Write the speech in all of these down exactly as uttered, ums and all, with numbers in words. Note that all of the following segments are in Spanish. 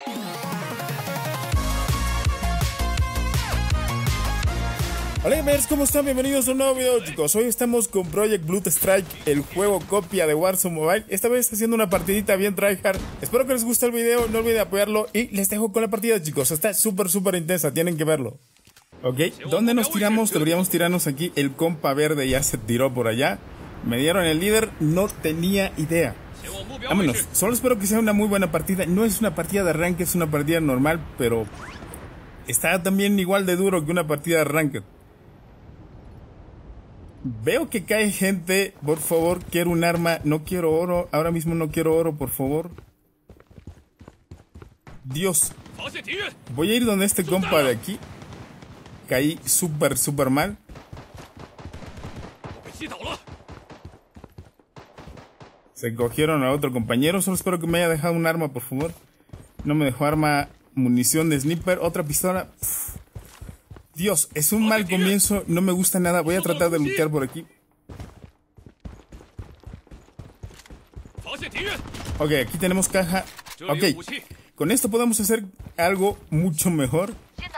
Hola gamers, ¿cómo están? Bienvenidos a un nuevo video, chicos. Hoy estamos con Project Blood Strike, el juego copia de Warzone Mobile. Esta vez haciendo una partidita bien tryhard. Espero que les guste el video, no olviden apoyarlo. Y les dejo con la partida, chicos. Está súper, súper intensa, tienen que verlo. Ok, ¿dónde nos tiramos? Deberíamos tirarnos aquí. El compa verde ya se tiró por allá. Me dieron el líder, no tenía idea. Vámonos, solo espero que sea una muy buena partida. No es una partida de arranque, es una partida normal, pero está también igual de duro que una partida de arranque. Veo que cae gente, por favor, quiero un arma, no quiero oro, ahora mismo no quiero oro, por favor. Dios, voy a ir donde este compa de aquí. Caí súper, súper mal. Se cogieron a otro compañero, solo espero que me haya dejado un arma, por favor. No me dejó arma, munición de sniper, otra pistola. Uf. Dios, es un mal comienzo, no me gusta nada. Voy a tratar de luchar por aquí. Ok, aquí tenemos caja. Ok, con esto podemos hacer algo mucho mejor.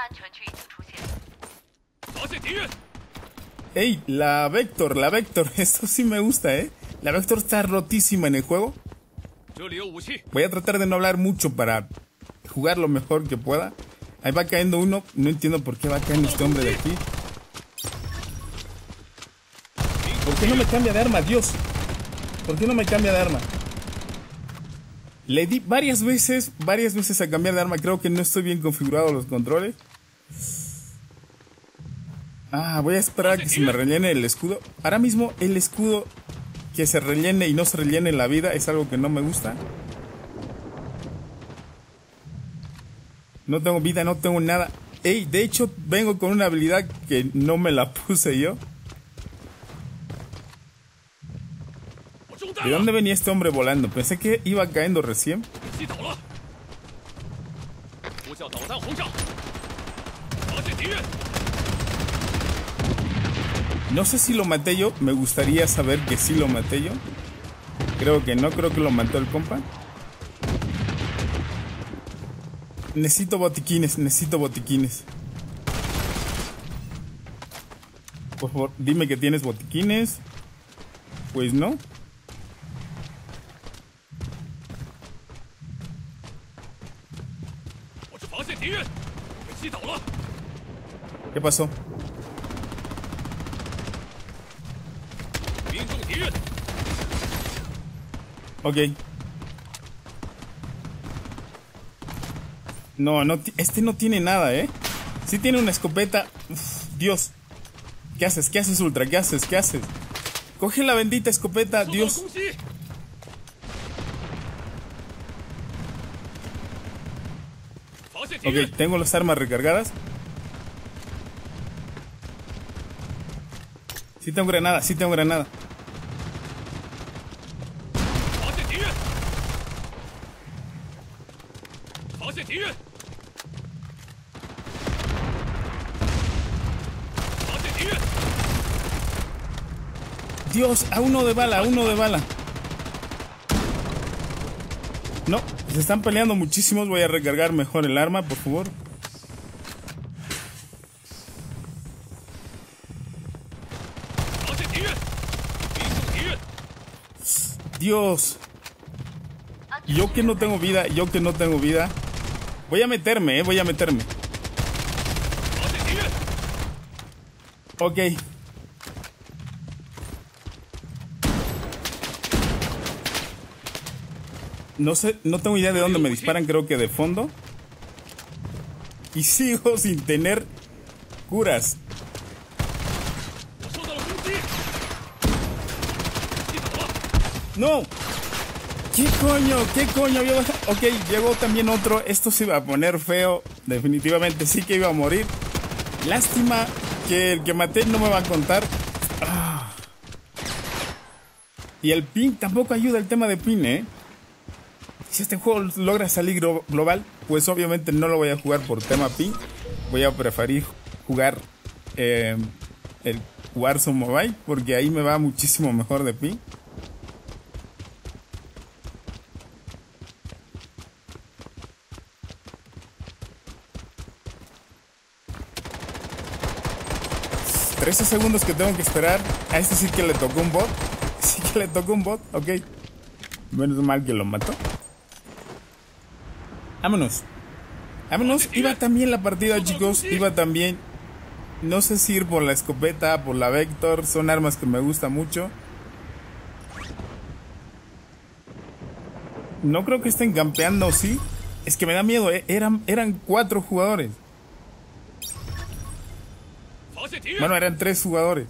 Ey, la Vector, la Vector, esto sí me gusta, eh. La Vector está rotísima en el juego. Voy a tratar de no hablar mucho para jugar lo mejor que pueda. Ahí va cayendo uno, no entiendo por qué va cayendo este hombre de aquí. ¿Por qué no me cambia de arma, Dios? ¿Por qué no me cambia de arma? Le di varias veces, varias veces a cambiar de arma. Creo que no estoy bien configurado los controles. Ah, voy a esperar a que se me rellene el escudo. Ahora mismo el escudo que se rellene y no se rellene en la vida es algo que no me gusta. No tengo vida, no tengo nada. Ey, de hecho vengo con una habilidad que no me la puse yo. ¿De dónde venía este hombre volando? Pensé que iba cayendo recién. No sé si lo maté yo. Me gustaría saber que sí lo maté yo. Creo que no, creo que lo mató el compa. Necesito botiquines, necesito botiquines. Por favor, dime que tienes botiquines. Pues no. ¿Qué pasó? Ok. No, no, este no tiene nada, ¿eh? Sí tiene una escopeta. Uf, Dios. ¿Qué haces? ¿Qué haces, Ultra? ¿Qué haces? ¿Qué haces? Coge la bendita escopeta, Dios. Ok, tengo las armas recargadas. Sí tengo granada, sí tengo granada. Dios, a uno de bala, a uno de bala. No, se están peleando muchísimos. Voy a recargar mejor el arma, por favor. Dios. Yo que no tengo vida, yo que no tengo vida. Voy a meterme, eh, voy a meterme. Ok. No sé, no tengo idea de dónde me disparan, creo que de fondo. Y sigo sin tener curas. ¡No! ¿Qué coño? ¿Qué coño? Ok, llegó también otro. Esto se iba a poner feo. Definitivamente sí que iba a morir. Lástima que el que maté no me va a contar. Ah. Y el ping tampoco ayuda el tema de ping, ¿eh? Si este juego logra salir global, pues obviamente no lo voy a jugar por tema ping. Voy a preferir jugar eh, el Warzone Mobile, porque ahí me va muchísimo mejor de ping. trece segundos que tengo que esperar. A este sí que le tocó un bot. Sí que le tocó un bot, ok. Menos mal que lo mató. Vámonos. Vámonos. Iba también la partida, chicos. Iba también. No sé si ir por la escopeta, por la Vector. Son armas que me gustan mucho. No creo que estén campeando, ¿sí? Es que me da miedo, ¿eh? Eran, eran cuatro jugadores. Bueno, eran tres jugadores.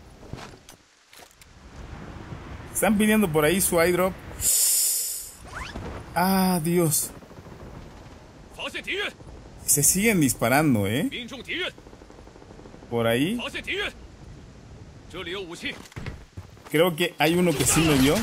Están pidiendo por ahí su iDrop. Ah, Dios. Se siguen disparando, ¿eh? Por ahí. Creo que hay uno que sí me vio.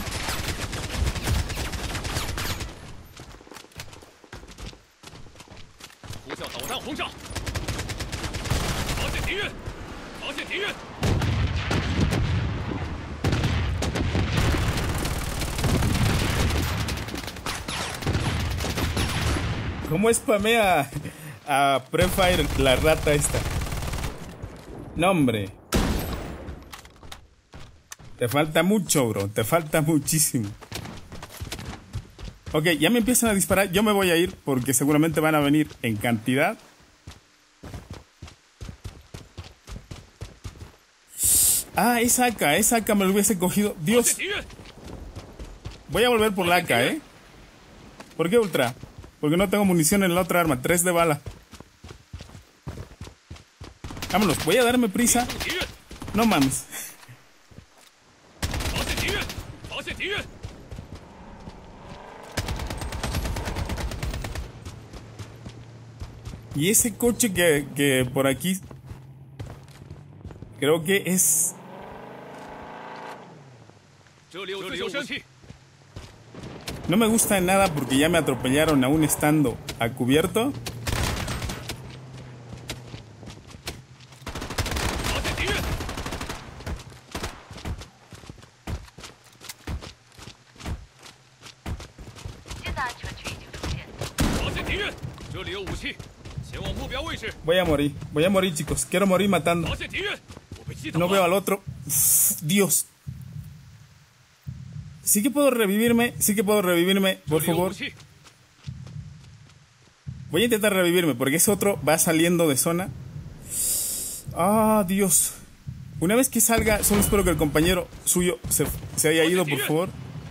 ¿Cómo spamea a, a Prefire la rata esta? No, hombre. Te falta mucho, bro. Te falta muchísimo. Ok, ya me empiezan a disparar. Yo me voy a ir porque seguramente van a venir en cantidad. Ah, esa A K, esa A K me lo hubiese cogido. Dios. Voy a volver por la A K, ¿eh? ¿Por qué ultra? Porque no tengo munición en la otra arma. Tres de bala. Vámonos, voy a darme prisa. No mames. Y ese coche que, que por aquí... Creo que es... No me gusta nada porque ya me atropellaron aún estando a cubierto. Voy a morir, voy a morir, chicos. Quiero morir matando. No veo al otro. Uf, Dios. Sí que puedo revivirme, sí que puedo revivirme, por favor. Voy a intentar revivirme porque ese otro va saliendo de zona. Ah, Dios. Una vez que salga, solo espero que el compañero suyo se, se haya ido, por favor.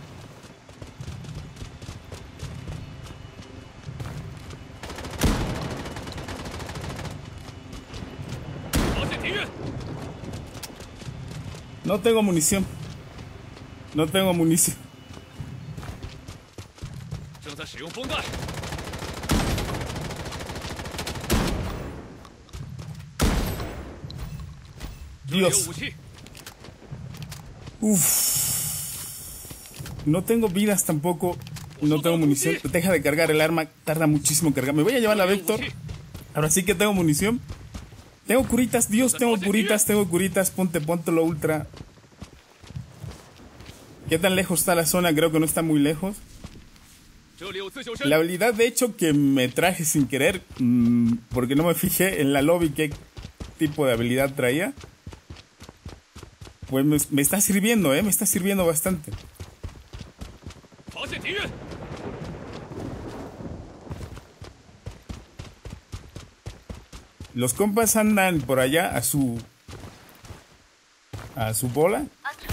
No tengo munición. No tengo munición. Dios. Uf. No tengo vidas tampoco. No tengo munición. Deja de cargar el arma. Tarda muchísimo en cargar. Me voy a llevar la Vector. Ahora sí que tengo munición. Tengo curitas. Dios, tengo curitas. Tengo curitas. Ponte, ponte lo ultra. ¿Qué tan lejos está la zona? Creo que no está muy lejos. La habilidad, de hecho, que me traje sin querer, mmm, porque no me fijé en la lobby qué tipo de habilidad traía. Pues me, me está sirviendo, ¿eh? Me está sirviendo bastante. Los compas andan por allá a su... a su bola.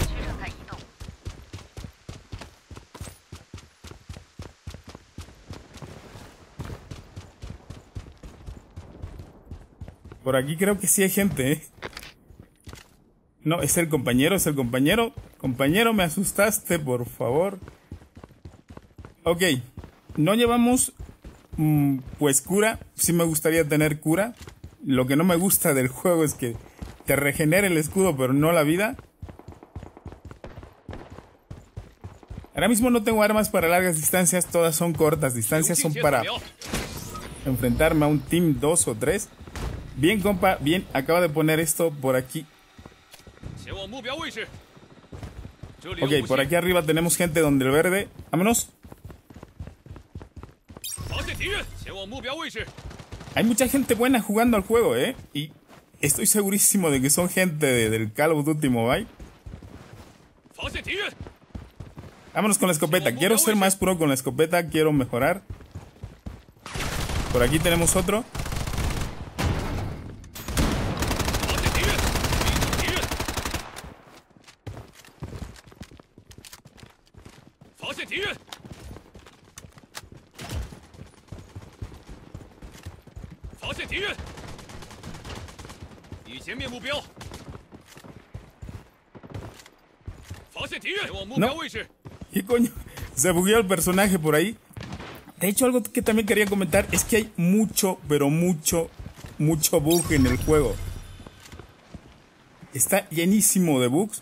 Por aquí creo que sí hay gente, ¿eh? No, es el compañero, es el compañero. Compañero, me asustaste, por favor. Ok. No llevamos... Mmm, pues cura. Sí me gustaría tener cura. Lo que no me gusta del juego es que te regenera el escudo, pero no la vida. Ahora mismo no tengo armas para largas distancias. Todas son cortas distancias. Son para enfrentarme a un team dos o tres. Bien, compa, bien, acaba de poner esto por aquí. Ok, por aquí arriba tenemos gente donde el verde. Vámonos. Hay mucha gente buena jugando al juego, ¿eh? Y estoy segurísimo de que son gente de, del Call of Duty Mobile. Vámonos con la escopeta. Quiero ser más pro con la escopeta. Quiero mejorar. Por aquí tenemos otro. No. ¿Qué coño? Se bugueó el personaje por ahí. De hecho, algo que también quería comentar es que hay mucho, pero mucho, mucho bug en el juego. Está llenísimo de bugs.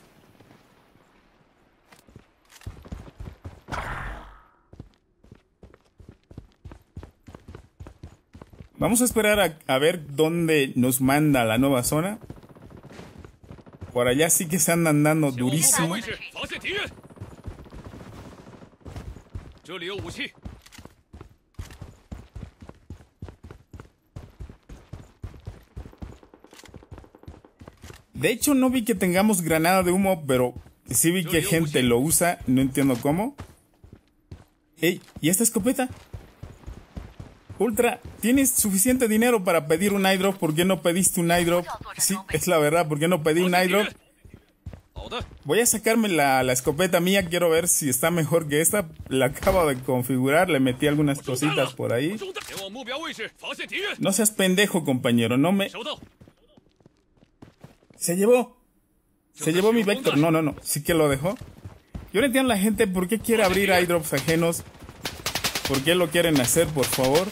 Vamos a esperar a, a ver dónde nos manda la nueva zona. Por allá sí que se andan dando durísimo. De hecho, no vi que tengamos granada de humo, pero sí vi que gente lo usa. No entiendo cómo. Ey, ¿y esta escopeta? Ultra, ¿tienes suficiente dinero para pedir un iDrop? ¿Por qué no pediste un iDrop? Sí, es la verdad, ¿por qué no pedí un iDrop? Voy a sacarme la, la escopeta mía, quiero ver si está mejor que esta. La acabo de configurar, le metí algunas cositas por ahí. No seas pendejo, compañero, no me... Se llevó. Se llevó mi Vector. No, no, no, sí que lo dejó. Yo no entiendo a la gente por qué quiere abrir iDrops ajenos. ¿Por qué lo quieren hacer, por favor?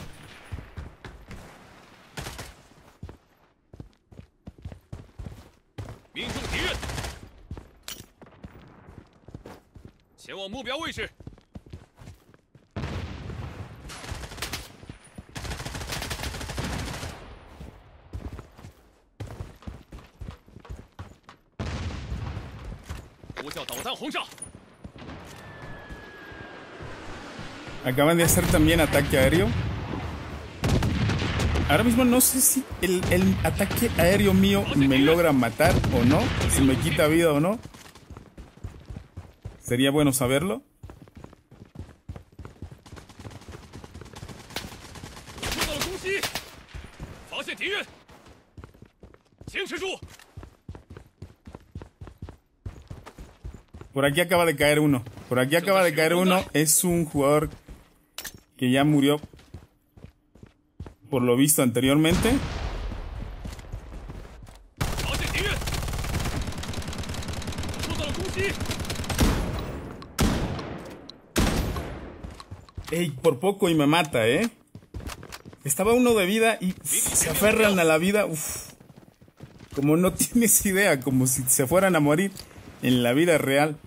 Acaban de hacer también ataque aéreo. Ahora mismo no sé si el, el ataque aéreo mío me logra matar o no. Si me quita vida o no. Sería bueno saberlo. Por aquí acaba de caer uno. Por aquí acaba de caer uno. Es un jugador que ya murió, por lo visto anteriormente. Ey, por poco y me mata, ¿eh? Estaba uno de vida y uf, se aferran a la vida. Uf, como no tienes idea, como si se fueran a morir en la vida real.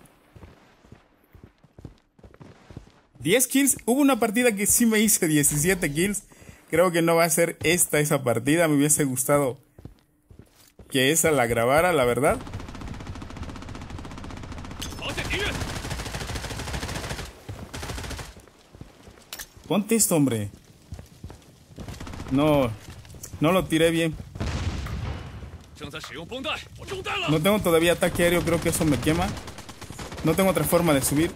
diez kills. Hubo una partida que sí me hice diecisiete kills. Creo que no va a ser esta esa partida. Me hubiese gustado que esa la grabara, la verdad. Ponte esto, hombre. No, no lo tiré bien. No tengo todavía ataque aéreo, creo que eso me quema. No tengo otra forma de subir.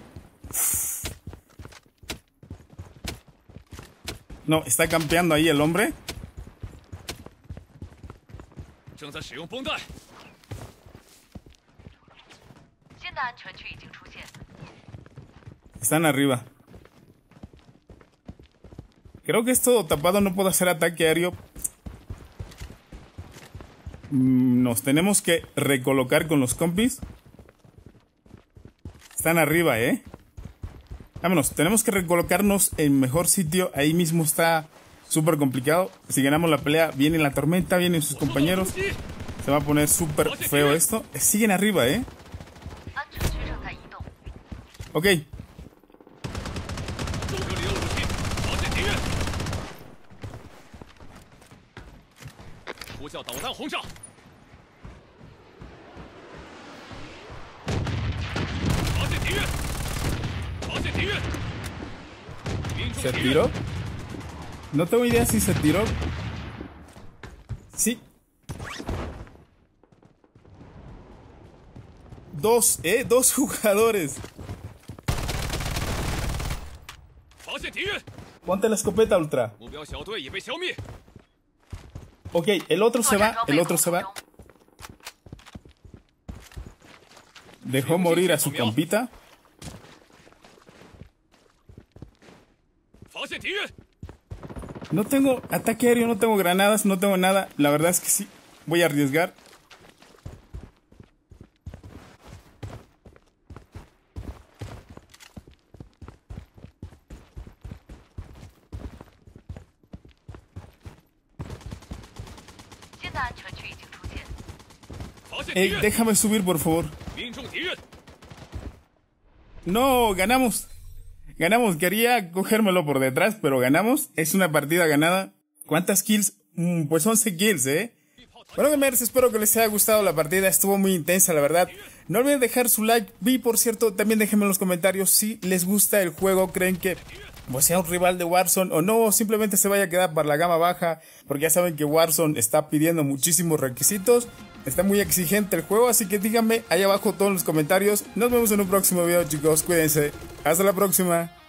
No, está campeando ahí el hombre. Están arriba. Creo que es todo tapado, no puedo hacer ataque aéreo. Nos tenemos que recolocar con los compis. Están arriba, ¿eh? Vámonos, tenemos que recolocarnos en mejor sitio. Ahí mismo está súper complicado. Si ganamos la pelea, viene la tormenta, vienen sus compañeros. Se va a poner súper feo esto. Siguen arriba, ¿eh? Ok. ¿Se tiró? No tengo idea si se tiró. Sí. Dos, eh, dos jugadores. Ponte la escopeta, Ultra. Ok, el otro se va, el otro se va. Dejó morir a su compita. No tengo ataque aéreo, no tengo granadas, no tengo nada. La verdad es que sí, voy a arriesgar. Ey, déjame subir, por favor. No, ganamos. Ganamos, quería cogérmelo por detrás, pero ganamos. Es una partida ganada. ¿Cuántas kills? Mm, pues once kills, ¿eh? Bueno, gamers, espero que les haya gustado la partida. Estuvo muy intensa, la verdad. No olviden dejar su like. Y, por cierto, también déjenme en los comentarios si les gusta el juego. ¿Creen que pues sea un rival de Warzone o no? O simplemente se vaya a quedar para la gama baja. Porque ya saben que Warzone está pidiendo muchísimos requisitos. Está muy exigente el juego, así que díganme ahí abajo todos los comentarios. Nos vemos en un próximo video, chicos. Cuídense. Hasta la próxima.